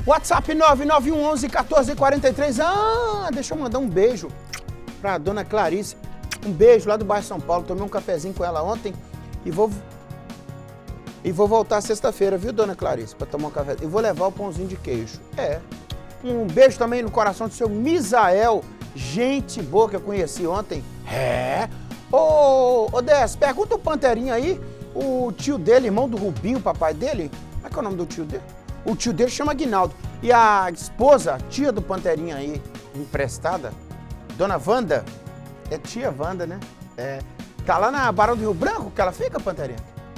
WhatsApp 9911-1443. Ah, deixa eu mandar um beijo pra dona Clarice. Um beijo lá do bairro São Paulo. Tomei um cafezinho com ela ontem e vou voltar sexta-feira, viu, dona Clarice, pra tomar um café. E vou levar o pãozinho de queijo. É. Um beijo também no coração do seu Misael. Gente boa que eu conheci ontem. É. Ô, Dés, pergunta o Panterinha aí. O tio dele, irmão do Rubinho, papai dele. Como é que é o nome do tio dele? O tio dele chama Aguinaldo. E a esposa, tia do Panterinha aí, emprestada, dona Wanda. É tia Wanda, né? É. Tá lá na Barão do Rio Branco que ela fica, Panterinha?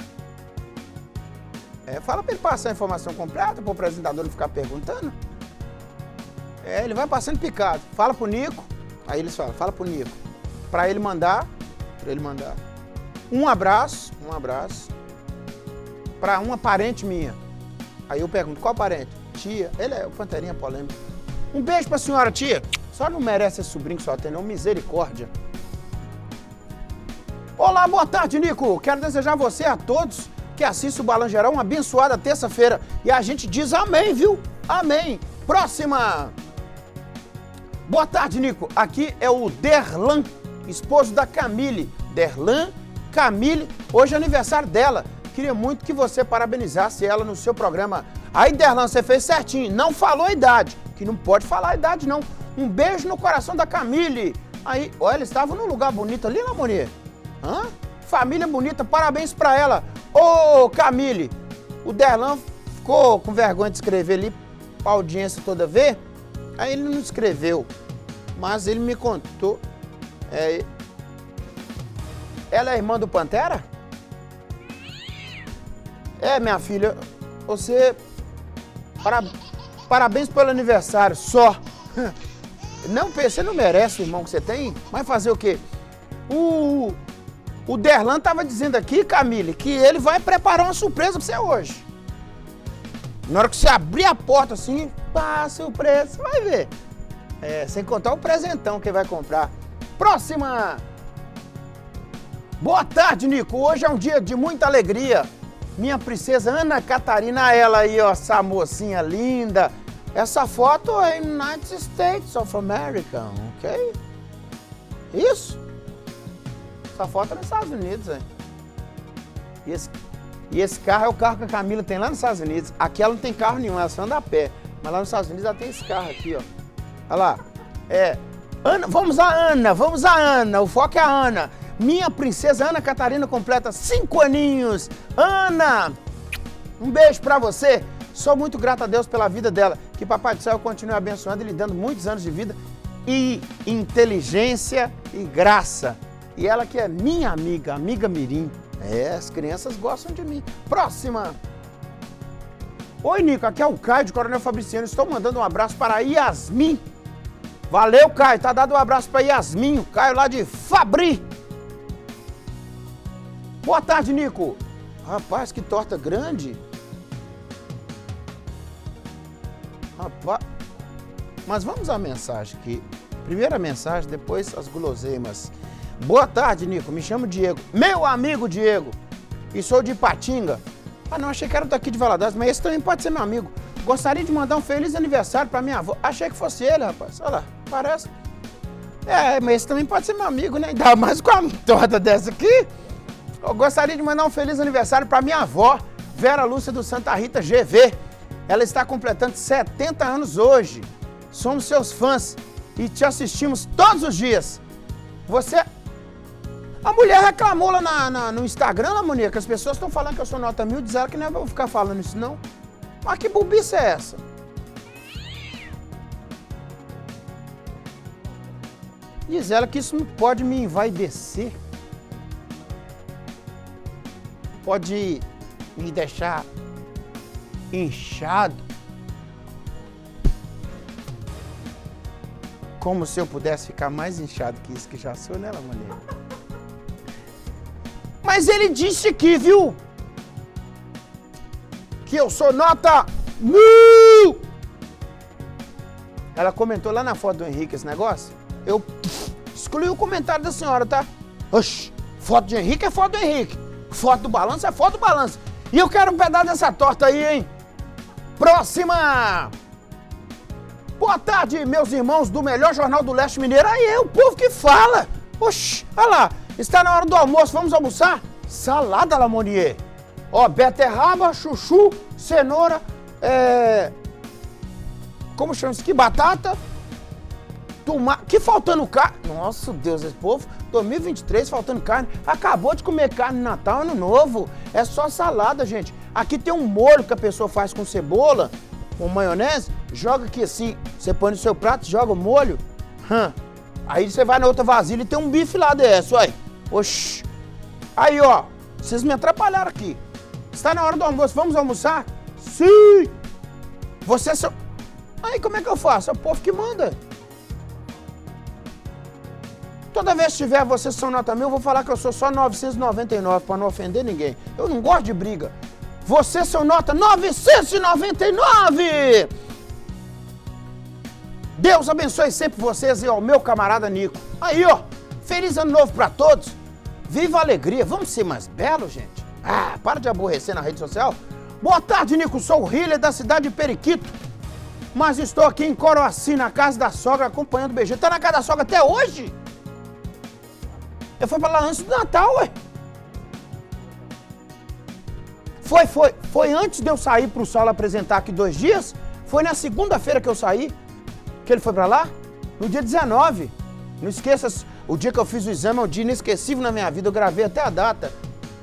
É, fala pra ele passar a informação completa, pro apresentador não ficar perguntando. É, ele vai passando picado. Fala pro Nico, aí eles falam, fala pro Nico. Pra ele mandar, um abraço, pra uma parente minha. Aí eu pergunto, qual parente? Tia, ele é o Panterinha polêmico. Um beijo pra senhora, tia. Só não merece esse sobrinho que só tem, não, misericórdia. Olá, boa tarde, Nico. Quero desejar a você e a todos que assistem o Balanço Geral uma abençoada terça-feira. E a gente diz amém, viu? Amém. Próxima. Boa tarde, Nico. Aqui é o Derlan, esposo da Camille. Derlan, Camille, hoje é aniversário dela. Queria muito que você parabenizasse ela no seu programa. Aí, Derlan, você fez certinho. Não falou a idade, que não pode falar a idade, não. Um beijo no coração da Camille. Aí, olha, eles estavam num lugar bonito ali, Lamonia. Hã? Família bonita, parabéns pra ela. Ô, Camille, o Derlan ficou com vergonha de escrever ali pra audiência toda ver. Aí ele não escreveu, mas ele me contou. Ela é irmã do Pantera? É, minha filha, você... Parabéns pelo aniversário, só. Não, você não merece o irmão que você tem, mas fazer o quê? O Derlan tava dizendo aqui, Camille, que ele vai preparar uma surpresa pra você hoje. Na hora que você abrir a porta assim, pá, surpresa, você vai ver. É, sem contar o presentão que ele vai comprar. Próxima! Boa tarde, Nico. Hoje é um dia de muita alegria. Minha princesa Ana Catarina, ela aí, ó, essa mocinha linda. Essa foto é United States of America, ok? Isso? Essa foto é nos Estados Unidos, hein? E esse carro é o carro que a Camila tem lá nos Estados Unidos. Aqui ela não tem carro nenhum, ela só anda a pé. Mas lá nos Estados Unidos ela tem esse carro aqui, ó. Olha lá. Ana, vamos a Ana. O foco é a Ana. Minha princesa Ana Catarina completa 5 aninhos. Ana, um beijo pra você. Sou muito grata a Deus pela vida dela. Que Papai do Céu continue abençoando e lhe dando muitos anos de vida e inteligência e graça. E ela que é minha amiga, amiga Mirim. É, as crianças gostam de mim. Próxima. Oi, Nico, aqui é o Caio de Coronel Fabriciano. Estou mandando um abraço para a Yasmin. Valeu, Caio. Tá dado um abraço para Yasmin, o Caio lá de Fabri. Boa tarde, Nico. Rapaz, que torta grande. Rapaz. Mas vamos à mensagem aqui. Primeira mensagem, depois as guloseimas. Boa tarde, Nico. Me chamo Diego. Meu amigo Diego. E sou de Ipatinga. Ah, não, achei que era daqui de Valadares, mas esse também pode ser meu amigo. Gostaria de mandar um feliz aniversário pra minha avó. Achei que fosse ele, rapaz. Olha lá, parece. É, mas esse também pode ser meu amigo, né? Ainda mais com a torta dessa aqui. Eu gostaria de mandar um feliz aniversário pra minha avó, Vera Lúcia do Santa Rita GV. Ela está completando 70 anos hoje. Somos seus fãs e te assistimos todos os dias. Você... A mulher reclamou lá no Instagram, Lamonia, que as pessoas estão falando que eu sou nota 1000, diz ela que não é pra eu ficar falando isso, não. Mas que bobice é essa? Diz ela que isso pode me envaidecer. Pode me deixar inchado. Como se eu pudesse ficar mais inchado que isso que já sou, né, Lamonia? Mas ele disse aqui, viu? Que eu sou nota 1000! Ela comentou lá na foto do Henrique esse negócio. Eu excluí o comentário da senhora, tá? Oxi, foto de Henrique é foto do Henrique. Foto do balanço é foto do balanço. E eu quero um pedaço dessa torta aí, hein? Próxima! Boa tarde, meus irmãos do melhor jornal do Leste Mineiro. Aí é o povo que fala. Oxi, olha lá, está na hora do almoço, vamos almoçar? Salada Lamonier. Ó, beterraba, chuchu, cenoura, como chama isso aqui? Batata, tomate, que faltando carne. Nossa, Deus, esse povo, 2023 faltando carne. Acabou de comer carne no Natal, Ano Novo. É só salada, gente. Aqui tem um molho que a pessoa faz com cebola, com maionese, joga aqui assim, você põe no seu prato, joga o molho. Aí você vai na outra vasilha e tem um bife lá desse, aí. Oxi. Aí, ó, vocês me atrapalharam aqui. Está na hora do almoço, vamos almoçar? Sim! Você só... Aí, como é que eu faço? É o povo que manda. Toda vez que tiver vocês são nota 1000, eu vou falar que eu sou só 999, para não ofender ninguém. Eu não gosto de briga. Vocês são nota 999! Deus abençoe sempre vocês e ao meu camarada Nico. Aí, ó, feliz ano novo para todos. Viva a alegria. Vamos ser mais belos, gente? Ah, para de aborrecer na rede social. Boa tarde, Nico. Sou o Hiller da cidade de Periquito. Mas estou aqui em Coroaci, na casa da sogra, acompanhando o BG. Tá na casa da sogra até hoje? Eu fui pra lá antes do Natal, ué. Foi antes de eu sair pro Saulo apresentar aqui 2 dias. Foi na segunda-feira que eu saí, que ele foi pra lá. No dia 19. Não esqueça, o dia que eu fiz o exame é um dia inesquecível na minha vida. Eu gravei até a data.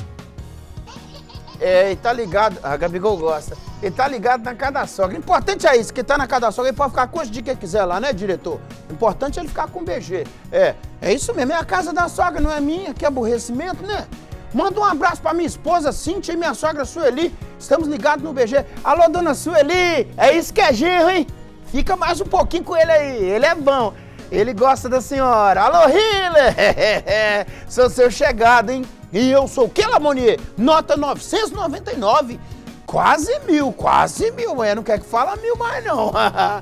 Ele tá ligado, a Gabigol gosta. Ele tá ligado na casa da sogra. O importante é isso, que tá na casa da sogra, ele pode ficar com os dias que ele quiser lá, né, diretor? O importante é ele ficar com o BG. É isso mesmo, é a casa da sogra, não é minha, que aborrecimento, né? Manda um abraço pra minha esposa Cíntia e minha sogra Sueli. Estamos ligados no BG. Alô, dona Sueli, é isso que é genro, hein? Fica mais um pouquinho com ele aí, ele é bom. Ele gosta da senhora. Alô, Hiller! Sou seu chegado, hein? E eu sou o que, Lamonier? Nota 999. Quase 1000, quase 1000. Não quer que fala 1000 mais, não.